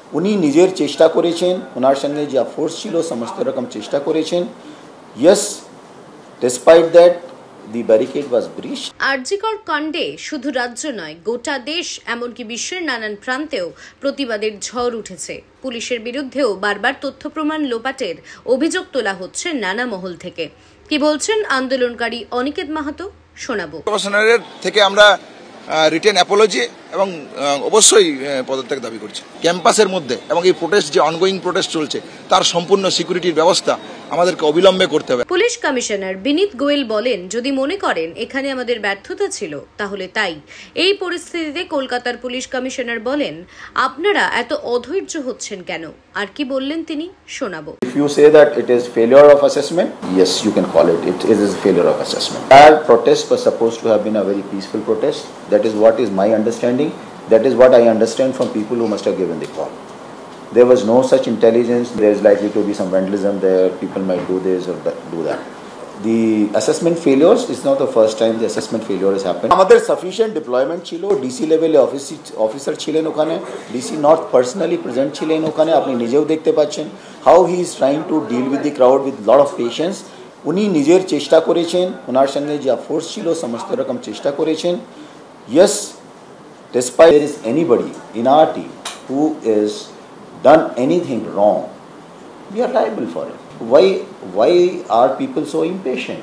উনি নিজের চেষ্টা করেছেন, ওনার সঙ্গে যা ফোর্স ছিল সমস্ত রকম চেষ্টা করেছেন। Yes, despite that the barricade was breached. RG Kar কাণ্ডে শুধু রাজ্য নয়, গোটা দেশ এমনকি বিশ্বের নানান প্রান্তেও প্রতিবাদের ঝড় উঠেছে। পুলিশের বিরুদ্ধেও বারবার তথ্য প্রমাণ লোপাটের অভিযোগ তোলা হচ্ছে নানা মহল থেকে। কি বলছেন আন্দোলনকারী অনিকেত মাহাতো, শোনাবো। প্রশাসনের থেকে আমরা রিটেন অ্যাপোলজি এবং অবশ্যই পদত্যাগ দাবি করছি ক্যাম্পাসের মধ্যে, এবং এই প্রোটেস্ট যে অনগোয়িং প্রোটেস্ট চলছে তার সম্পূর্ণ সিকিউরিটির ব্যবস্থা আমাদেরকে অবিলম্বে করতে হবে। পুলিশ কমিশনার বিনীত গোয়েল বলেন, যদি মনে করেন এখানে আমাদের ব্যর্থতা ছিল তাহলে তাই। এই পরিস্থিতিতে কলকাতার পুলিশ কমিশনার বলেন, আপনারা এত অধৈর্য হচ্ছেন কেন? আর কি বললেন তিনি, শোনাবো। If you say that it is failure of assessment, yes, you can call it. It is a failure of assessment. Our protest was supposed to have been a very peaceful protest. That is what is my understanding. That is what I understand from people who must have given the call. There was no such intelligence. There is likely to be some vandalism there. People might do this or that, do that. The assessment failures is not the first time the assessment failure has happened. আমাদের sufficient deployment ছিল, DC লেভেলে officer ছিলেন ওখানে, DC north personally present ছিলেন ওখানে, আপনি নিজেও দেখতে পাচ্ছেন how he is trying to deal with the crowd with lot of patience. উনি নিজের চেষ্টা করেছেন, ওনার সঙ্গে যা ফোর্স ছিল সমস্ত রকম চেষ্টা করেছেন। Yes, despite there is anybody in our team who is done anything wrong, we are liable for it. Why are people so impatient?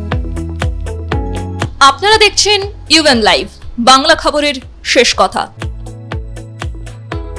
আপনারা দেখছেন ইউএন লাইভ, বাংলা খবরের শেষ কথা।